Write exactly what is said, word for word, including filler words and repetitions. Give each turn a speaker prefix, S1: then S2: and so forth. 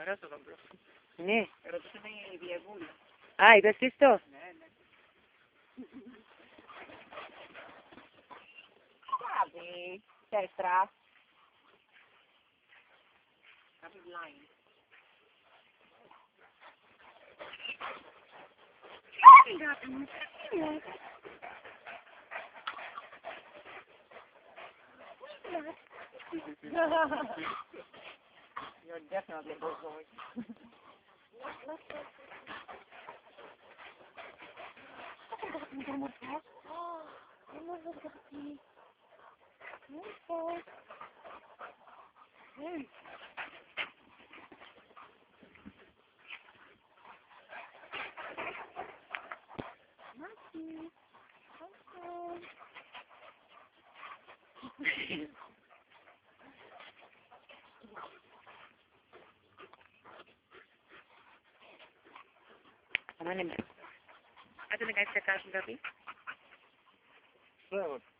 S1: Embarazo compró.
S2: Ne.
S1: Pero tú tenés el diablo.
S2: Ay, ¿ves esto?
S1: Sabi, Tetra. Sabi blind. You're definitely both going.
S2: Ano naman? Ato na guys, sa taas ng gabi?
S1: Well,